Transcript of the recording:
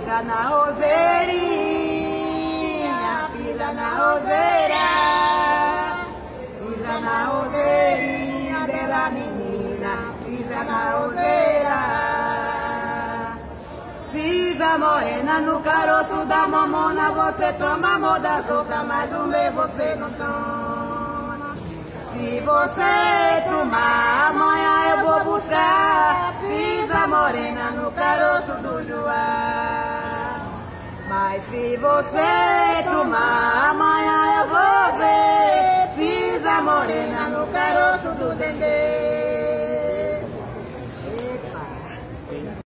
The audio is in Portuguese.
Pisa na roseirinha, pisa na roseira. Pisa na roseirinha, bela menina, pisa na roseira. Pisa morena no caroço da mamona, você toma amor das outras, mas o meu você não toma. Se você tomar, amanhã eu vou buscar. Pisa morena no caroço do Joá. Mas se você tomar, amanhã eu vou ver. Pisa morena no caroço do Dendê.